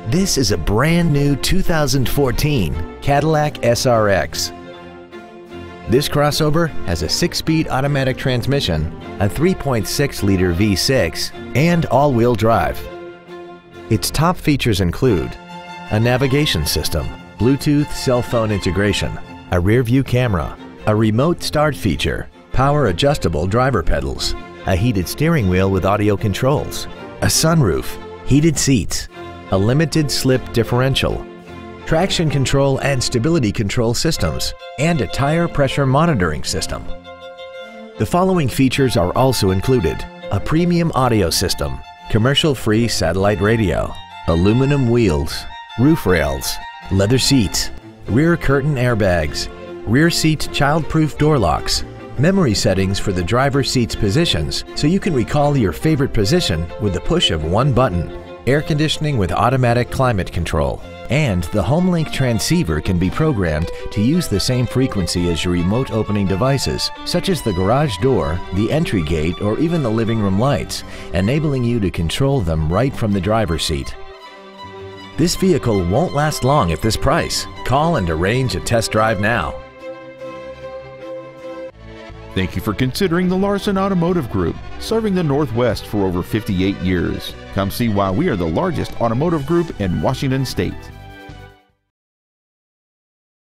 This is a brand new 2014 Cadillac SRX. This crossover has a 6-speed automatic transmission, a 3.6-liter V6, and all-wheel drive. Its top features include a navigation system, Bluetooth cell phone integration, a rear-view camera, a remote start feature, power-adjustable driver pedals, a heated steering wheel with audio controls, a sunroof, heated seats, a limited slip differential, traction control and stability control systems, and a tire pressure monitoring system. The following features are also included: a premium audio system, commercial-free satellite radio, aluminum wheels, roof rails, leather seats, rear curtain airbags, rear seat child-proof door locks, memory settings for the driver's seat's positions so you can recall your favorite position with the push of one button, air conditioning with automatic climate control, and the HomeLink transceiver can be programmed to use the same frequency as your remote opening devices, such as the garage door, the entry gate, or even the living room lights, enabling you to control them right from the driver's seat. This vehicle won't last long at this price. Call and arrange a test drive now. Thank you for considering the Larson Automotive Group, serving the Northwest for over 58 years. Come see why we are the largest automotive group in Washington State.